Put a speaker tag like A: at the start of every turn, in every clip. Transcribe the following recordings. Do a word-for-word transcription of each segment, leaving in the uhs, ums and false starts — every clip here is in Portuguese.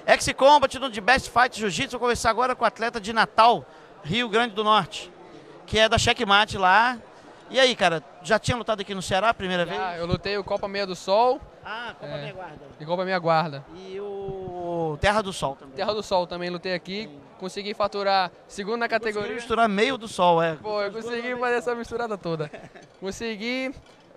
A: X-Combat no The Best Fight Jiu-Jitsu. Vou conversar agora com o atleta de Natal, Rio Grande do Norte, que é da Checkmate lá. E aí, cara, já tinha lutado aqui no Ceará a primeira
B: Já,
A: vez?
B: eu lutei o Copa Meia do Sol.
A: Ah, Copa
B: é,
A: Meia Guarda.
B: E Copa Meia Guarda.
A: E o Terra do Sol também.
B: Terra do Sol também lutei aqui. Consegui faturar segundo na categoria.
A: Consegui misturar meio do Sol, é.
B: Pô, eu consegui fazer essa misturada toda. Consegui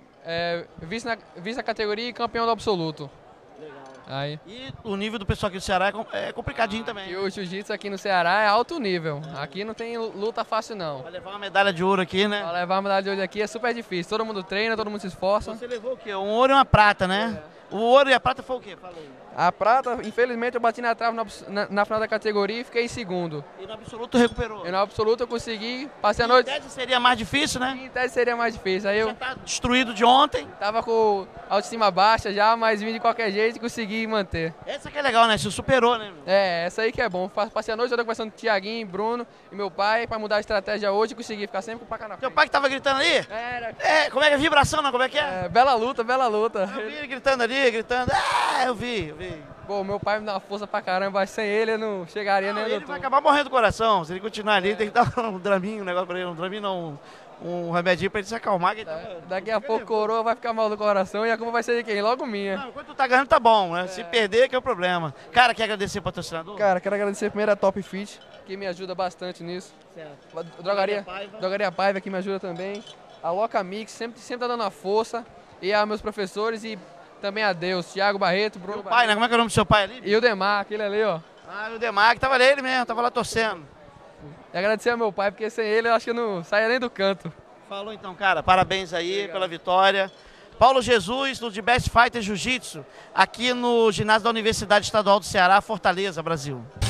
B: é, vice, na, vice na categoria e campeão do absoluto.
A: Legal.
B: Aí.
A: E o nível do pessoal aqui do Ceará é com- é complicadinho também.
B: E o jiu-jitsu aqui no Ceará é alto nível. Aqui não tem luta fácil não.
A: Vai levar uma medalha de ouro aqui, né?
B: Pra levar a medalha de ouro aqui é super difícil. Todo mundo treina, todo mundo se esforça.
A: Você levou o quê? Um ouro e uma prata, né? O ouro e a prata foi o quê? Fala aí.
B: A prata, infelizmente, eu bati na trave na, na, na final da categoria e fiquei em segundo.
A: E no absoluto recuperou.
B: E no absoluto eu consegui, passei a
A: Em
B: noite.
A: tese seria mais difícil, né?
B: Em tese seria mais difícil. Aí
A: Já
B: eu
A: tá destruído de ontem.
B: tava com autoestima baixa já, mas vim de qualquer jeito e consegui manter.
A: Essa que é legal, né? Se superou, né?
B: É, essa aí que é bom. Passei a noite toda conversando com o Thiaguinho, Bruno e meu pai pra mudar a estratégia hoje e consegui ficar sempre com o placar na
A: Teu
B: frente.
A: pai que tava gritando ali?
B: Era.
A: É, como é que é? Vibração, não? Como é que é?
B: É, bela luta, bela luta.
A: Eu vi ele gritando ali, gritando. Ah, eu vi, eu vi.
B: Pô, meu pai me dá uma força pra caramba, sem ele eu não chegaria
A: Não,
B: nem onde
A: ele
B: eu tô.
A: vai acabar morrendo do coração. Se ele continuar ali, tem que dar um draminho, um negócio pra ele. Um draminho não, um, um remedinho pra ele se acalmar. Que ele tá-
B: Daqui a pouco coroa vai ficar mal do coração e a culpa vai ser de quem? Logo minha.
A: Não, enquanto tu tá ganhando, tá bom, né? Se perder, que é o problema. Cara, quer agradecer o patrocinador?
B: Cara, quero agradecer primeiro a Top Fit, que me ajuda bastante nisso.
A: Certo.
B: A Drogaria
A: Paiva.
B: Drogaria Paiva, que me ajuda também. A Loca Mix, sempre, sempre tá dando a força. E a meus professores e também a Deus, Thiago Barreto, Bruno
A: Meu pai, né? Como é que é o nome do seu pai ali?
B: E o Demar, aquele ali, ó.
A: Ah, o Demar, que tava ali ele mesmo, tava lá torcendo.
B: E agradecer ao meu pai, porque sem ele eu acho que eu não saia nem do canto.
A: Falou então, cara. Parabéns aí pela vitória. Paulo Jesus, no The Best Fighter Jiu-Jitsu, aqui no ginásio da Universidade Estadual do Ceará, Fortaleza, Brasil.